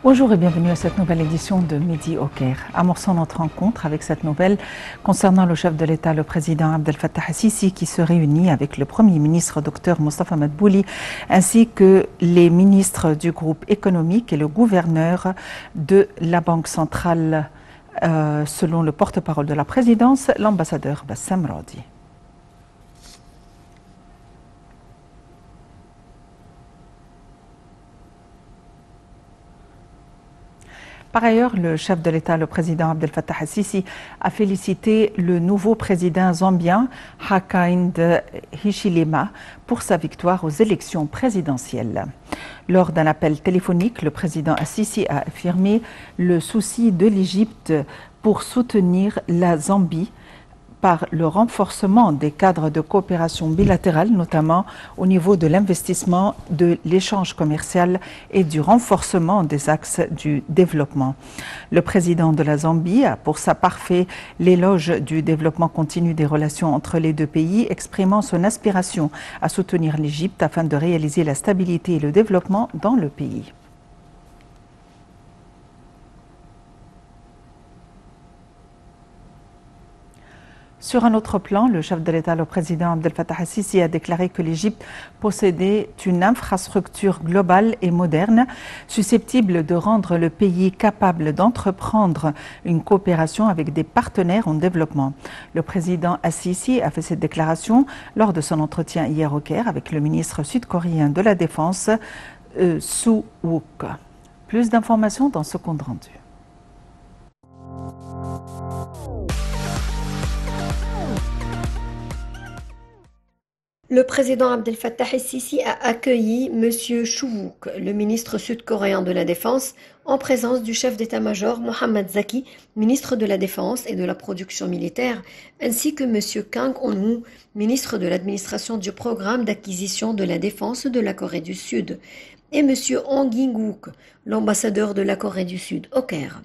Bonjour et bienvenue à cette nouvelle édition de Midi au Caire. Amorçons notre rencontre avec cette nouvelle concernant le chef de l'État, le président Abdel Fattah al-Sisi, qui se réunit avec le Premier ministre Dr Mostafa Madbouli, ainsi que les ministres du groupe économique et le gouverneur de la Banque centrale, selon le porte-parole de la présidence, l'ambassadeur Bassam Radi. Par ailleurs, le chef de l'État, le président Abdel Fattah al-Sisi, a félicité le nouveau président zambien, Hakainde Hichilema, pour sa victoire aux élections présidentielles. Lors d'un appel téléphonique, le président al-Sisi a affirmé le souci de l'Égypte pour soutenir la Zambie par le renforcement des cadres de coopération bilatérale, notamment au niveau de l'investissement, de l'échange commercial et du renforcement des axes du développement. Le président de la Zambie a pour sa part fait l'éloge du développement continu des relations entre les deux pays, exprimant son aspiration à soutenir l'Égypte afin de réaliser la stabilité et le développement dans le pays. Sur un autre plan, le chef de l'État, le président Abdel Fattah al-Sisi, a déclaré que l'Égypte possédait une infrastructure globale et moderne, susceptible de rendre le pays capable d'entreprendre une coopération avec des partenaires en développement. Le président al-Sisi a fait cette déclaration lors de son entretien hier au Caire avec le ministre sud-coréen de la Défense, Soo Wook. Plus d'informations dans ce compte rendu. Le président Abdel Fattah al-Sisi a accueilli M. Soo Wook, le ministre sud-coréen de la Défense, en présence du chef d'état-major Mohammad Zaki, ministre de la Défense et de la Production militaire, ainsi que M. Kang On-woo, ministre de l'administration du programme d'acquisition de la défense de la Corée du Sud, et M. Hong Ging-wook, l'ambassadeur de la Corée du Sud au Caire.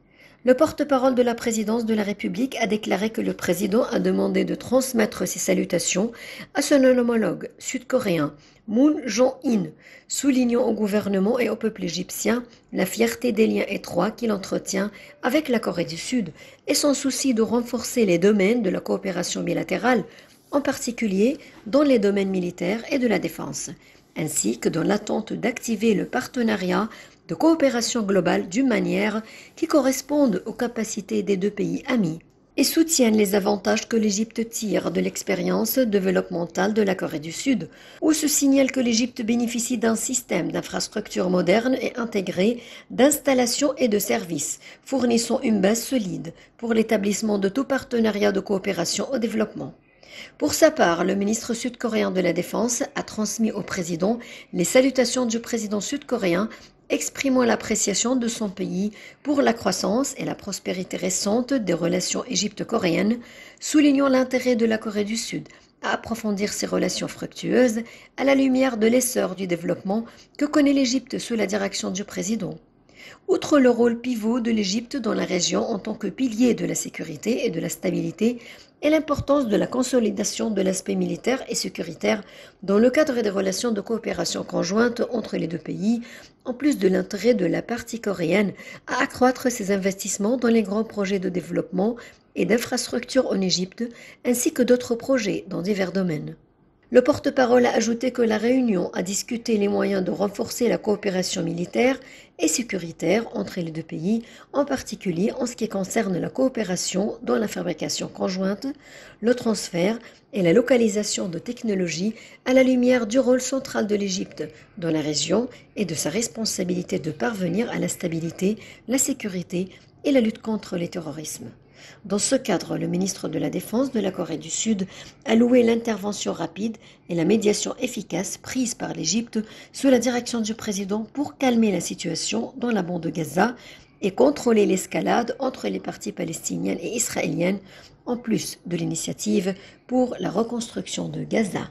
Le porte-parole de la présidence de la République a déclaré que le président a demandé de transmettre ses salutations à son homologue sud-coréen, Moon Jae-in, soulignant au gouvernement et au peuple égyptien la fierté des liens étroits qu'il entretient avec la Corée du Sud et son souci de renforcer les domaines de la coopération bilatérale, en particulier dans les domaines militaires et de la défense, ainsi que dans l'attente d'activer le partenariat de coopération globale d'une manière qui corresponde aux capacités des deux pays amis et soutiennent les avantages que l'Égypte tire de l'expérience développementale de la Corée du Sud, où se signale que l'Égypte bénéficie d'un système d'infrastructures modernes et intégrées, d'installations et de services, fournissant une base solide pour l'établissement de tout partenariat de coopération au développement. Pour sa part, le ministre sud-coréen de la Défense a transmis au président les salutations du président sud-coréen, exprimant l'appréciation de son pays pour la croissance et la prospérité récente des relations égypto-coréennes, soulignant l'intérêt de la Corée du Sud à approfondir ses relations fructueuses à la lumière de l'essor du développement que connaît l'Égypte sous la direction du président. Outre le rôle pivot de l'Égypte dans la région en tant que pilier de la sécurité et de la stabilité, et l'importance de la consolidation de l'aspect militaire et sécuritaire dans le cadre des relations de coopération conjointe entre les deux pays, en plus de l'intérêt de la partie coréenne à accroître ses investissements dans les grands projets de développement et d'infrastructures en Égypte, ainsi que d'autres projets dans divers domaines. Le porte-parole a ajouté que la réunion a discuté les moyens de renforcer la coopération militaire et sécuritaire entre les deux pays, en particulier en ce qui concerne la coopération dans la fabrication conjointe, le transfert et la localisation de technologies à la lumière du rôle central de l'Égypte dans la région et de sa responsabilité de parvenir à la stabilité, la sécurité et la lutte contre le terrorisme. Dans ce cadre, le ministre de la Défense de la Corée du Sud a loué l'intervention rapide et la médiation efficace prise par l'Égypte sous la direction du président pour calmer la situation dans la bande de Gaza et contrôler l'escalade entre les parties palestiniennes et israéliennes, en plus de l'initiative pour la reconstruction de Gaza.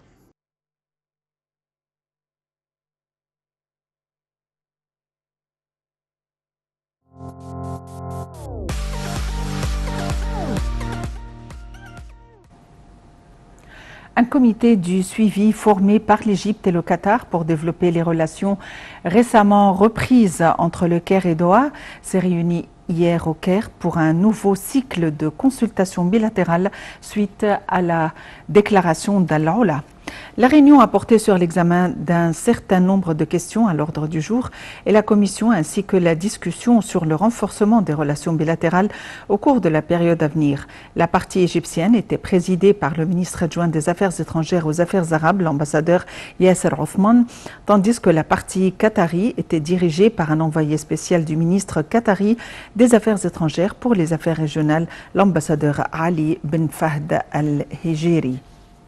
Un comité du suivi formé par l'Égypte et le Qatar pour développer les relations récemment reprises entre le Caire et Doha s'est réuni hier au Caire pour un nouveau cycle de consultations bilatérales suite à la déclaration d'Al-Oula. La réunion a porté sur l'examen d'un certain nombre de questions à l'ordre du jour et la Commission ainsi que la discussion sur le renforcement des relations bilatérales au cours de la période à venir. La partie égyptienne était présidée par le ministre adjoint des Affaires étrangères aux Affaires arabes, l'ambassadeur Yasser Othman, tandis que la partie qatari était dirigée par un envoyé spécial du ministre qatari des Affaires étrangères pour les affaires régionales, l'ambassadeur Ali Ben Fahd Al-Hijiri.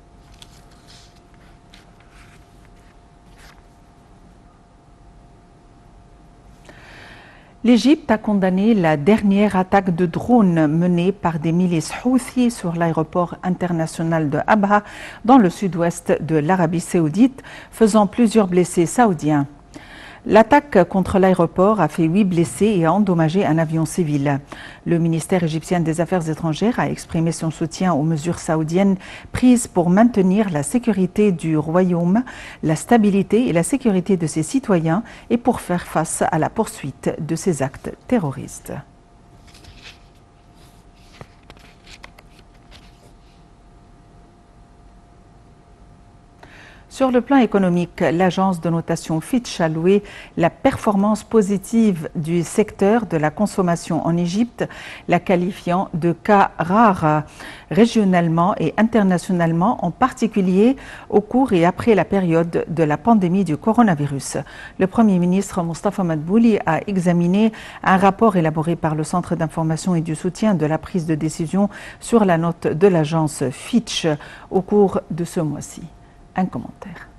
L'Égypte a condamné la dernière attaque de drone menée par des milices Houthis sur l'aéroport international de Abha dans le sud-ouest de l'Arabie saoudite, faisant plusieurs blessés saoudiens. L'attaque contre l'aéroport a fait 8 blessés et a endommagé un avion civil. Le ministère égyptien des Affaires étrangères a exprimé son soutien aux mesures saoudiennes prises pour maintenir la sécurité du royaume, la stabilité et la sécurité de ses citoyens et pour faire face à la poursuite de ces actes terroristes. Sur le plan économique, l'agence de notation Fitch a loué la performance positive du secteur de la consommation en Égypte, la qualifiant de cas rare régionalement et internationalement, en particulier au cours et après la période de la pandémie du coronavirus. Le Premier ministre Mostafa Madbouli a examiné un rapport élaboré par le Centre d'information et du soutien de la prise de décision sur la note de l'agence Fitch au cours de ce mois-ci. Un commentaire.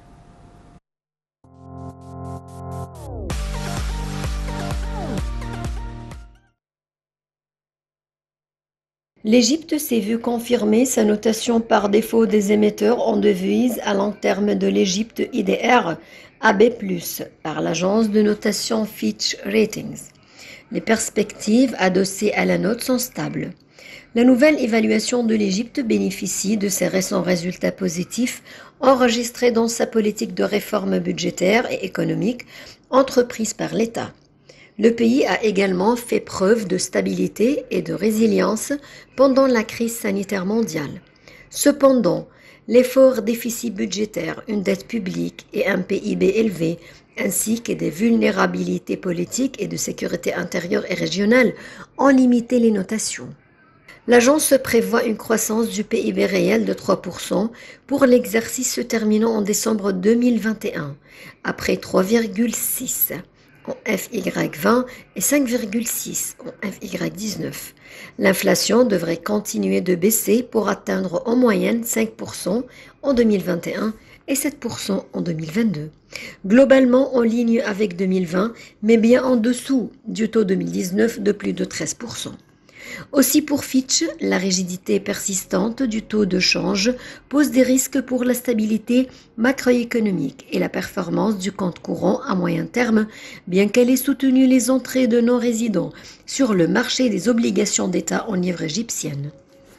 L'Égypte s'est vue confirmer sa notation par défaut des émetteurs en devise à long terme de l'Égypte IDR AB+, par l'agence de notation Fitch Ratings. Les perspectives adossées à la note sont stables. La nouvelle évaluation de l'Égypte bénéficie de ses récents résultats positifs enregistrés dans sa politique de réforme budgétaire et économique entreprise par l'État. Le pays a également fait preuve de stabilité et de résilience pendant la crise sanitaire mondiale. Cependant, l'effort déficit budgétaire, une dette publique et un PIB élevé, ainsi que des vulnérabilités politiques et de sécurité intérieure et régionale, ont limité les notations. L'agence prévoit une croissance du PIB réel de 3% pour l'exercice se terminant en décembre 2021, après 3,6% en FY20 et 5,6% en FY19. L'inflation devrait continuer de baisser pour atteindre en moyenne 5% en 2021 et 7% en 2022. Globalement en ligne avec 2020, mais bien en dessous du taux 2019 de plus de 13%. Aussi pour Fitch, la rigidité persistante du taux de change pose des risques pour la stabilité macroéconomique et la performance du compte courant à moyen terme, bien qu'elle ait soutenu les entrées de non-résidents sur le marché des obligations d'État en livre égyptienne.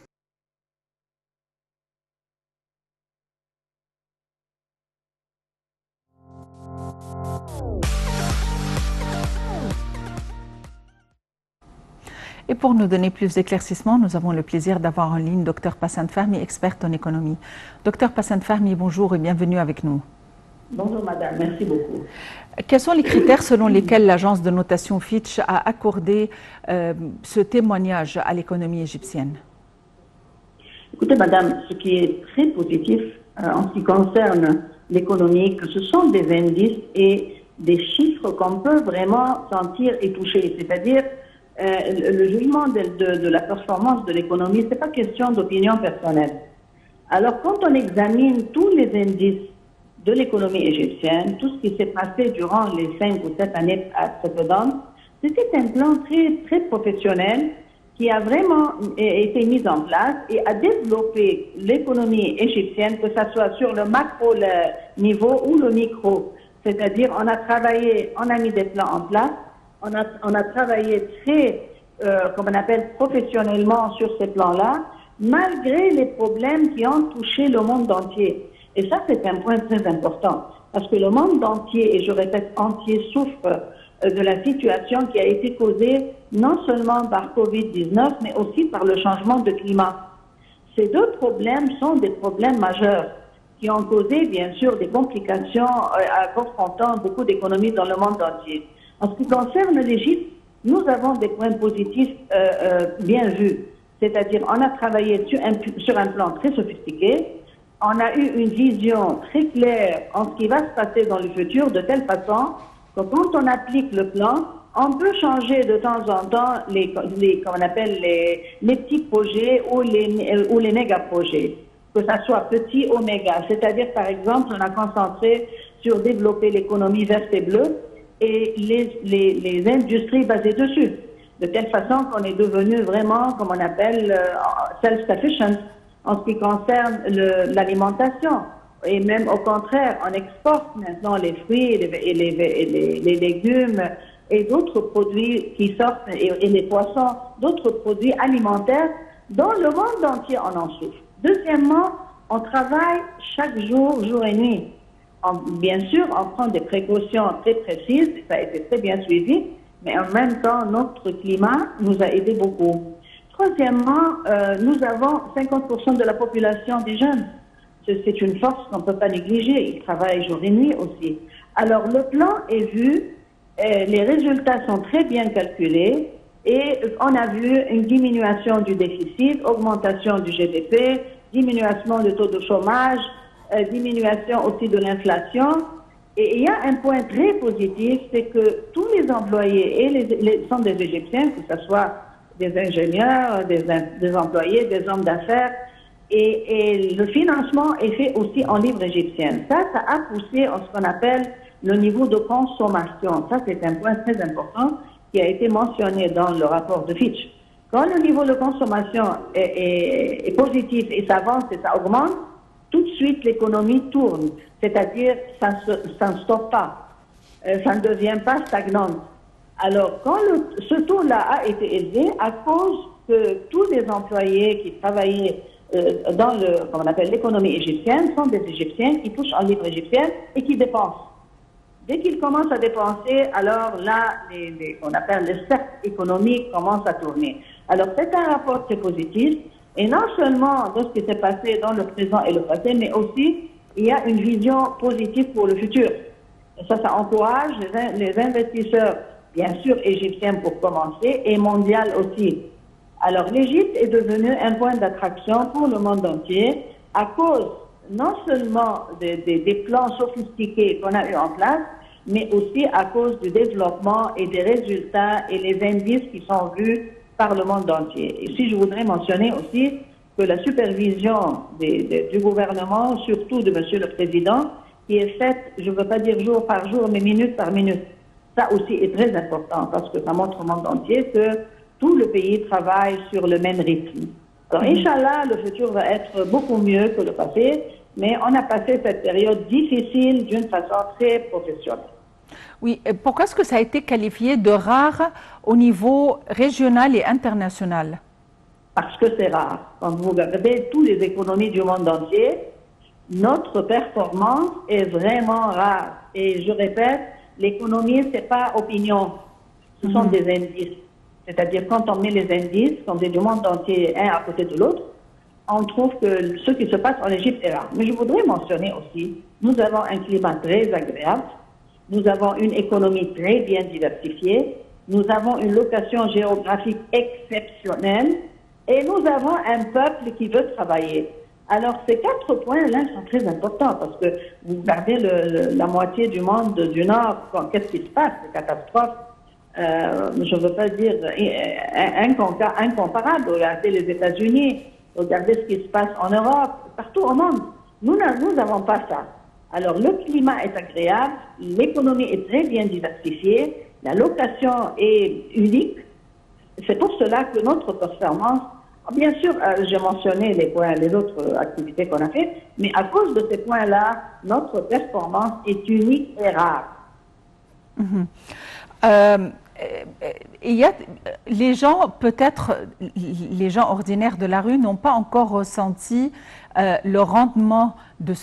Et pour nous donner plus d'éclaircissements, nous avons le plaisir d'avoir en ligne Dr Passan Fahmi, experte en économie. Dr Passan Fahmi, bonjour et bienvenue avec nous. Bonjour madame, merci beaucoup. Quels sont les critères selon lesquels l'agence de notation Fitch a accordé ce témoignage à l'économie égyptienne? Écoutez madame, ce qui est très positif en ce qui concerne l'économie, que ce sont des indices et des chiffres qu'on peut vraiment sentir et toucher, c'est-à-dire le jugement de la performance de l'économie, ce n'est pas question d'opinion personnelle. Alors, quand on examine tous les indices de l'économie égyptienne, tout ce qui s'est passé durant les 5 ou 7 années précédentes, c'était un plan très, très professionnel qui a vraiment été mis en place et a développé l'économie égyptienne, que ce soit sur le macro niveau ou le micro. C'est-à-dire, on a mis des plans en place. On a travaillé très, comme on appelle, professionnellement sur ces plans-là. malgré les problèmes qui ont touché le monde entier. Et ça, c'est un point très important, parce que le monde entier, et je répète entier, souffre de la situation qui a été causée non seulement par Covid-19, mais aussi par le changement de climat. Ces deux problèmes sont des problèmes majeurs qui ont causé, bien sûr, des complications confrontant beaucoup d'économies dans le monde entier. En ce qui concerne l'Égypte, nous avons des points positifs bien vus. C'est-à-dire, on a travaillé sur un plan très sophistiqué. On a eu une vision très claire en ce qui va se passer dans le futur, de telle façon que quand on applique le plan, on peut changer de temps en temps comme on appelle les petits projets ou les méga-projets, que ça soit petit ou méga. C'est-à-dire, par exemple, on a concentré sur développer l'économie verte et bleue et les industries basées dessus, de telle façon qu'on est devenu vraiment, comme on appelle, self-sufficient en ce qui concerne l'alimentation. Et même au contraire, on exporte maintenant les fruits et les légumes et d'autres produits qui sortent, et les poissons, d'autres produits alimentaires, dont le monde entier en souffre. Deuxièmement, on travaille chaque jour, jour et nuit. Bien sûr, on prend des précautions très précises, ça a été très bien suivi, mais en même temps, notre climat nous a aidé beaucoup. Troisièmement, nous avons 50% de la population des jeunes. C'est une force qu'on ne peut pas négliger. Ils travaillent jour et nuit aussi. Alors, le plan est vu, les résultats sont très bien calculés et on a vu une diminution du déficit, augmentation du GDP, diminution du taux de chômage, diminution aussi de l'inflation. Et il y a un point très positif, c'est que tous les employés sont des Égyptiens, que ce soit des ingénieurs, des employés, des hommes d'affaires, et le financement est fait aussi en livre égyptienne. Ça a poussé en ce qu'on appelle le niveau de consommation. Ça, c'est un point très important qui a été mentionné dans le rapport de Fitch. Quand le niveau de consommation est positif et ça avance et ça augmente, tout de suite l'économie tourne. C'est-à-dire, ça ne stoppe pas. Ça ne devient pas stagnante. Alors, quand ce taux-là a été élevé, à cause que tous les employés qui travaillaient dans comme on appelle l'économie égyptienne, sont des Égyptiens qui touchent en livre égyptienne et qui dépensent. Dès qu'ils commencent à dépenser, alors là, on appelle les cercles économiques commencent à tourner. Alors, c'est un rapport très positif, et non seulement de ce qui s'est passé dans le présent et le passé, mais aussi, il y a une vision positive pour le futur. Et ça encourage les investisseurs, bien sûr égyptiens pour commencer, et mondial aussi. Alors, l'Égypte est devenue un point d'attraction pour le monde entier à cause non seulement des plans sophistiqués qu'on a eu en place, mais aussi à cause du développement et des résultats et les indices qui sont vus par le monde entier. Et si je voudrais mentionner aussi que la supervision du gouvernement, surtout de Monsieur le Président, qui est faite, je ne veux pas dire jour par jour, mais minute par minute, ça aussi est très important parce que ça montre au monde entier que tout le pays travaille sur le même rythme. Alors, Inch'Allah, le futur va être beaucoup mieux que le passé, mais on a passé cette période difficile d'une façon très professionnelle. Oui, pourquoi est-ce que ça a été qualifié de rare au niveau régional et international? Parce que c'est rare. Quand vous regardez toutes les économies du monde entier, notre performance est vraiment rare. Et je répète, l'économie, ce n'est pas opinion, ce sont des indices. C'est-à-dire, quand on met les indices, quand on est du monde entier, un à côté de l'autre, on trouve que ce qui se passe en Égypte est rare. Mais je voudrais mentionner aussi, nous avons un climat très agréable, nous avons une économie très bien diversifiée, nous avons une location géographique exceptionnelle et nous avons un peuple qui veut travailler. Alors, ces 4 points-là sont très importants parce que vous regardez la moitié du monde du Nord, qu'est-ce qui se passe? Des catastrophes. Je ne veux pas dire incomparable. Regardez les États-Unis, regardez ce qui se passe en Europe, partout au monde. Nous n'avons pas ça. Alors, le climat est agréable, l'économie est très bien diversifiée, la location est unique. C'est pour cela que notre performance, bien sûr, j'ai mentionné les autres activités qu'on a faites, mais à cause de ces points-là, notre performance est unique et rare. il y a les gens, peut-être les gens ordinaires de la rue n'ont pas encore ressenti le rendement de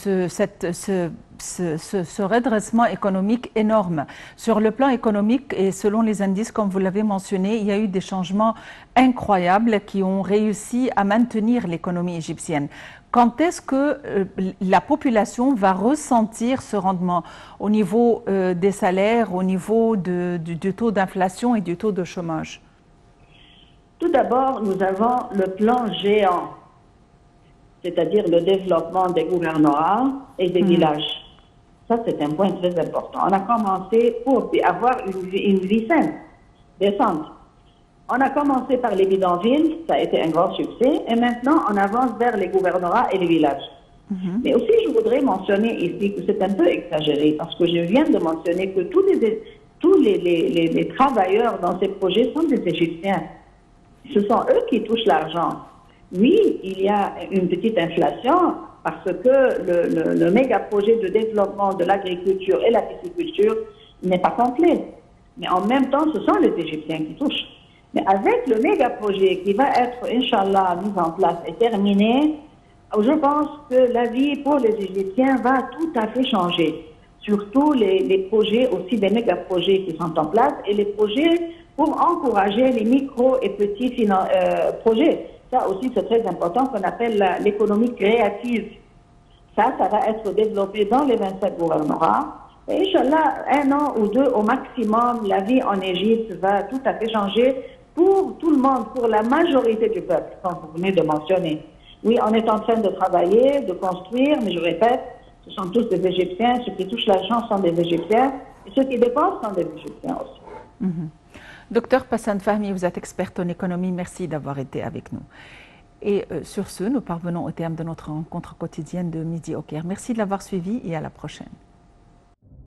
ce redressement économique énorme. Sur le plan économique et selon les indices, comme vous l'avez mentionné, il y a eu des changements incroyables qui ont réussi à maintenir l'économie égyptienne. Quand est-ce que la population va ressentir ce rendement au niveau des salaires, au niveau du taux d'inflation et du taux de chômage? Tout d'abord, nous avons le plan géant, c'est-à-dire le développement des gouvernorats et des villages. Ça, c'est un point très important. On a commencé pour avoir une vie saine, décente. On a commencé par les bidonvilles, ça a été un grand succès, et maintenant on avance vers les gouvernorats et les villages. Mais aussi, je voudrais mentionner ici que c'est un peu exagéré, parce que je viens de mentionner que tous les travailleurs dans ces projets sont des Égyptiens. Ce sont eux qui touchent l'argent. Oui, il y a une petite inflation, parce que le méga projet de développement de l'agriculture et la pisciculture n'est pas complet. Mais en même temps, ce sont les Égyptiens qui touchent. Mais avec le méga projet qui va être, Inch'Allah, mis en place et terminé, je pense que la vie pour les Égyptiens va tout à fait changer. Surtout les projets, aussi des méga projets qui sont en place et les projets pour encourager les micro et petits projets. Ça aussi, c'est très important, qu'on appelle l'économie créative. Ça va être développé dans les 27 gouvernorats. Et Inch'Allah, 1 an ou 2 au maximum, la vie en Égypte va tout à fait changer pour tout le monde, pour la majorité du peuple, comme vous venez de mentionner. Oui, on est en train de travailler, de construire, mais je répète, ce sont tous des Égyptiens. Ceux qui touchent l'argent sont des Égyptiens. Et ceux qui dépensent sont des Égyptiens aussi. Docteur Passan Fahmi, vous êtes experte en économie. Merci d'avoir été avec nous. Et sur ce, nous parvenons au terme de notre rencontre quotidienne de Midi au Caire. Merci de l'avoir suivi et à la prochaine.